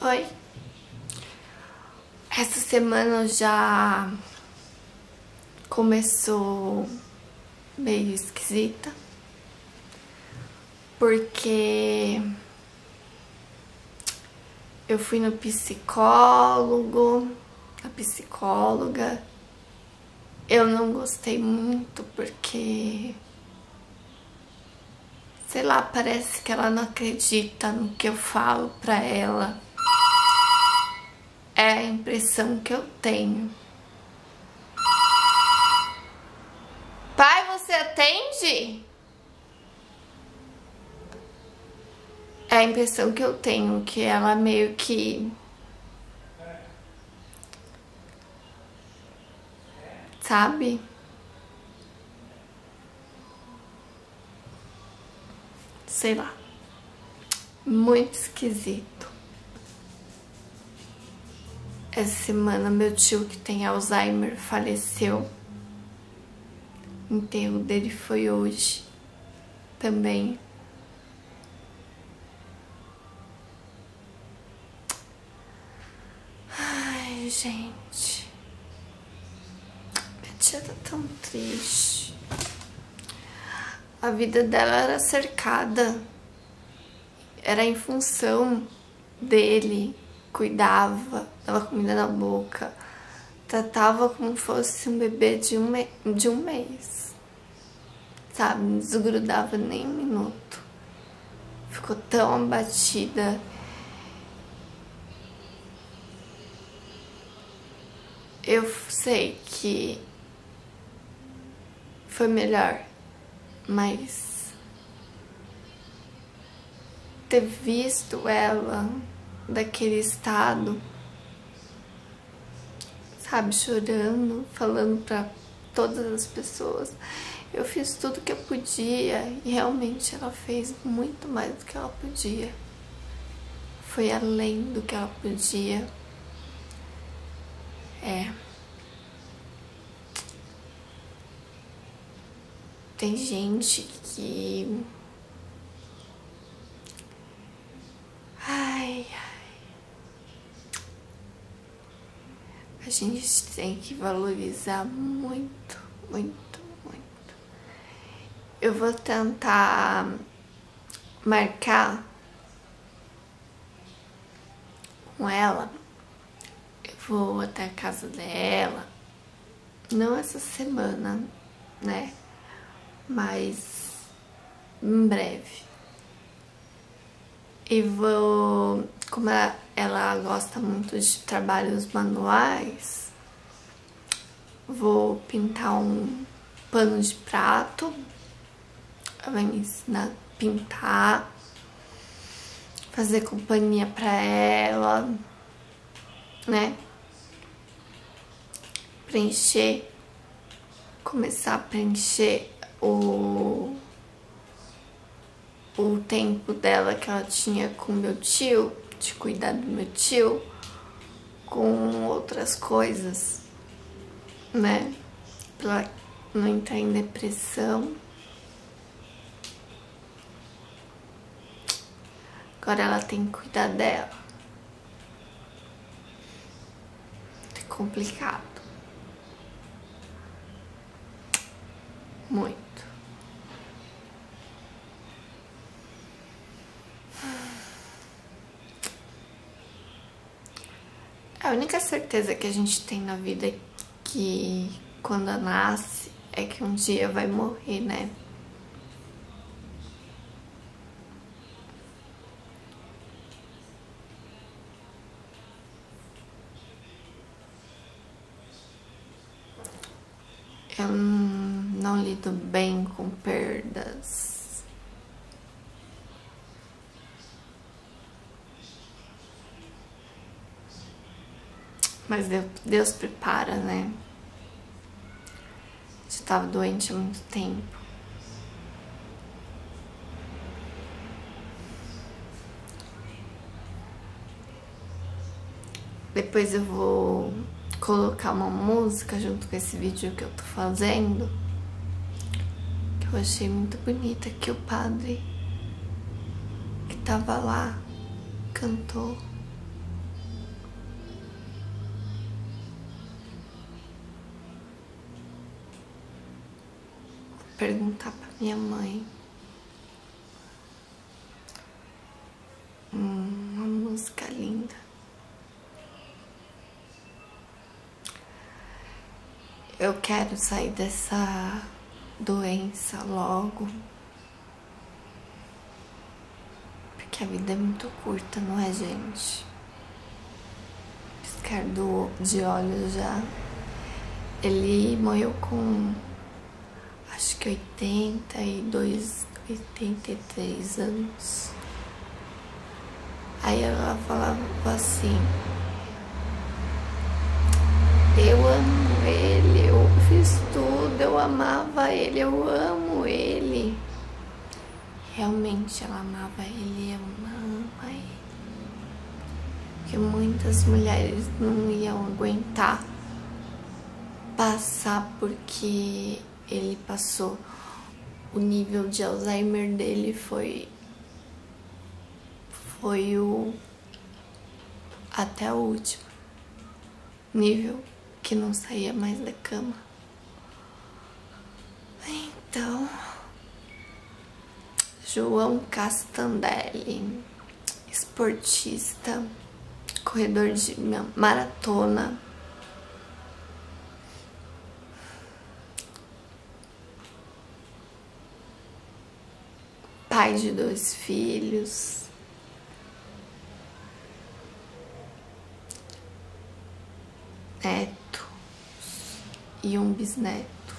Oi. Essa semana já começou meio esquisita, porque eu fui no psicólogo, a psicóloga. Eu não gostei muito porque, sei lá, parece que ela não acredita no que eu falo pra ela. É a impressão que eu tenho. Pai, você atende? É a impressão que eu tenho, que ela meio que... Sabe? Sei lá. Muito esquisito. Essa semana meu tio, que tem Alzheimer, faleceu. O enterro dele foi hoje também. Ai, gente. Minha tia tá tão triste. A vida dela era cercada. Era em função dele. Cuidava, dava comida na boca, tratava como fosse um bebê de um mês, sabe? Não desgrudava nem um minuto. Ficou tão abatida. Eu sei que foi melhor, mas ter visto ela daquele estado, sabe, chorando, falando pra todas as pessoas. Eu fiz tudo que eu podia e realmente ela fez muito mais do que ela podia. Foi além do que ela podia. Tem gente que... A gente tem que valorizar muito, muito, muito. Eu vou tentar marcar com ela. Eu vou até a casa dela. Não essa semana, né? Mas em breve. E vou... Como ela gosta muito de trabalhos manuais, vou pintar um pano de prato. Ela vai me ensinar a pintar, fazer companhia pra ela, né? Preencher, começar a preencher o tempo dela que ela tinha com meu tio, de cuidar do meu tio, com outras coisas, né? Pra ela não entrar em depressão. Agora ela tem que cuidar dela. É complicado. Muito. A única certeza que a gente tem na vida é que quando nasce é que um dia vai morrer, né? Eu não lido bem com perdas. Mas Deus prepara, né? Já estava doente há muito tempo. Depois eu vou colocar uma música junto com esse vídeo que eu tô fazendo, que eu achei muito bonita, que o padre que tava lá cantou. perguntar pra minha mãe. Uma música linda. Eu quero sair dessa doença logo. Porque a vida é muito curta, não é, gente? Piscar de olhos já. Ele morreu com, acho que 82, 83 anos. Aí ela falava assim: eu amo ele, eu fiz tudo, eu amava ele, eu amo ele. Realmente ela amava ele, eu amava ele. Porque muitas mulheres não iam aguentar passar porque ele passou. O nível de Alzheimer dele foi o até o último nível, que não saía mais da cama. Então, João Castandelli, esportista, corredor de maratona, pai de 2 filhos, neto e um bisneto.